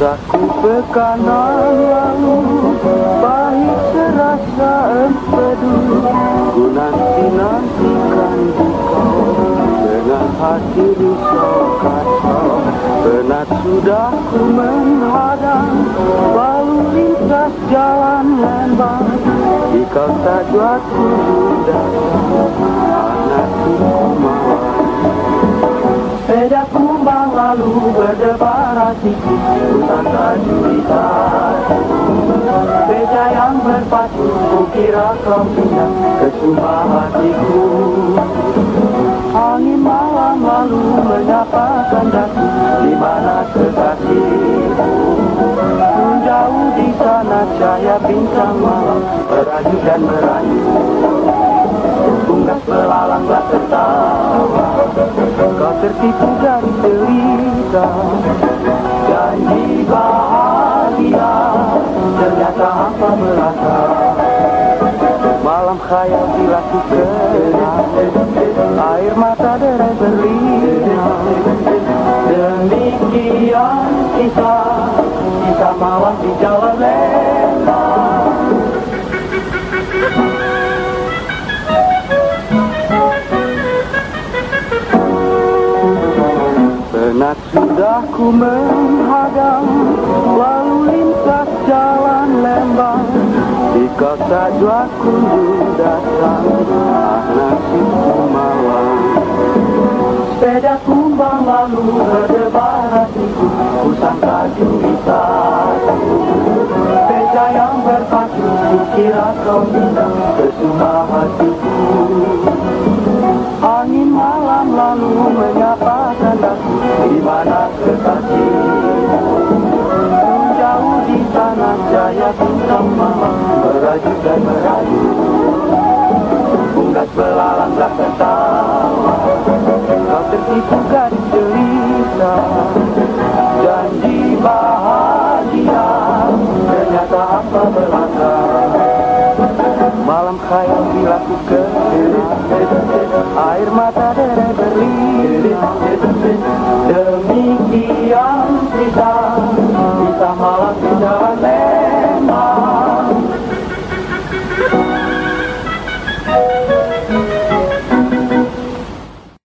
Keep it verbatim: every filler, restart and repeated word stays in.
Rasaku pekanan lalu, pahit serasa empedu. Ku nanti-nantikan engkau dengan hati risau kacau. Penat sudah ku menghadang lalu lintas jalan lembang. Jika tak buat ku datang, anakku mawar. Sepeda kumbang lalu berdebar hatiku, tanda cerita. Sepeda yang berpacu, kukira kau pindah ke sumber hatiku. Angin malam lalu menyapa kandaku, di mana kekasihku? Jauh di sana cahaya bintang malam merayu dan merayu. Unggas belalang tak tertawa, kau tertipu dari cerita. Janji bahagia, ternyata hampa belaka. Malam khayal bila ku kenal, air mata derai berlinang. Demikian kisah, kisah malam di Jawa Lembang. Penat sudah ku menghadang lalu lintas jalan Lembang. Jika saja kunjung datang, ah nasibku malang. Sepeda kumbang lalu berdebar hatiku, ku sangka cerita. Sepeda yang berpacu, kukira kau pindah ke sumber hatiku. Angin malam lalu menyapa kandaku, di mana kekasihku? Jauh di sana jaya bintang malam merayu dan merayu. Unggas belalang tak tertawa, kau tertipu gadis cerita. Janji bahagia, ternyata hampa belaka. Malam khayal bila ku kenal, air mata derai berlinang. Demi